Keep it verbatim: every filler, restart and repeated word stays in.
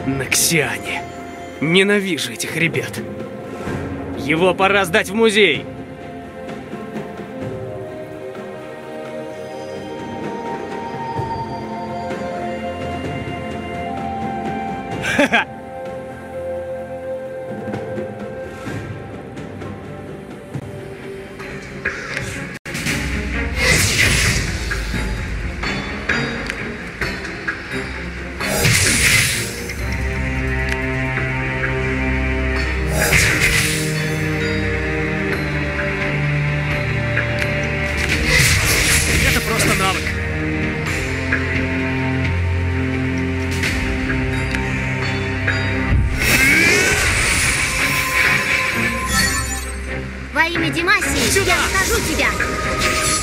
Ноксиане. Ненавижу этих ребят. Его пора сдать в музей. Ха-ха! Это просто навык. Во имя Димасии я накажу тебя!